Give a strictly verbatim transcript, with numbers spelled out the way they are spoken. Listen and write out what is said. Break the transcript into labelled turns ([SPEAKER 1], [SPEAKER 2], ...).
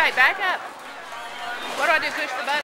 [SPEAKER 1] Okay, back up. What do I do? Push the button?